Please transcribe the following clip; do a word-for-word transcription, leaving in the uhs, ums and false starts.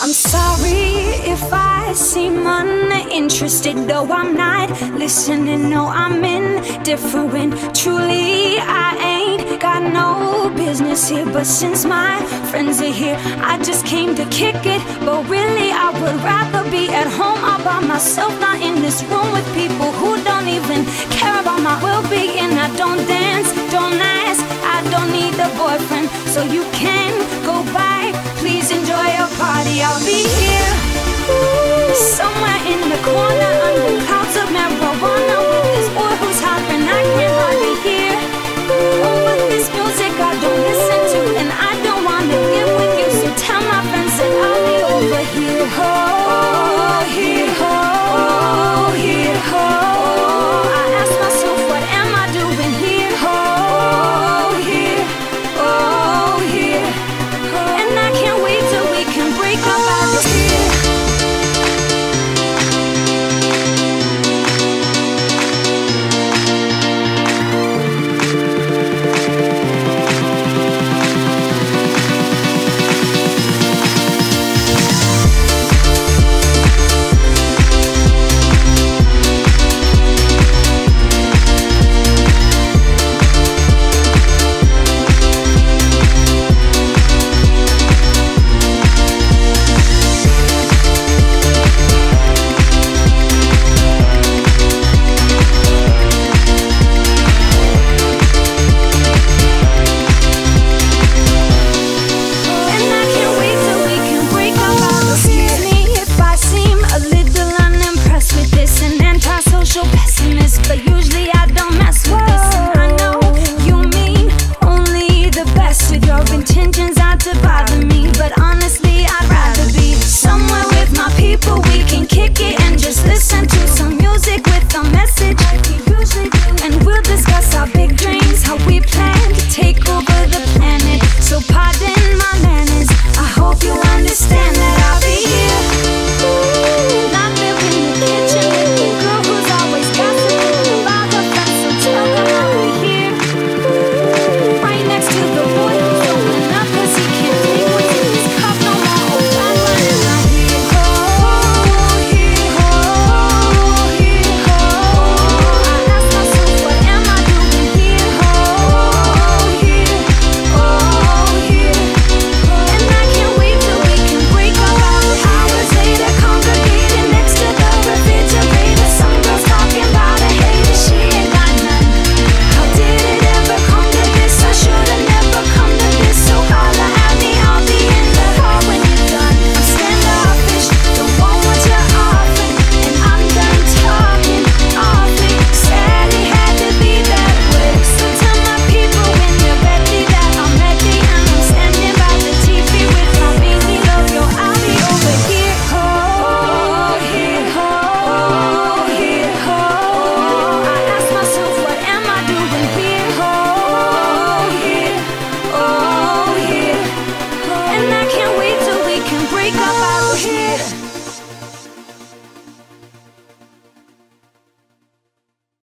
I'm sorry if I seem uninterested, though I'm not listening. No, I'm indifferent. Truly, I ain't got no business here, but since my friends are here, I just came to kick it. But really, I would rather be at home all by myself, not in this room with people who don't even care about my well-being. I don't dance, don't ask, I don't need a boyfriend, so you can go by. Please enjoy your party, I'll be here.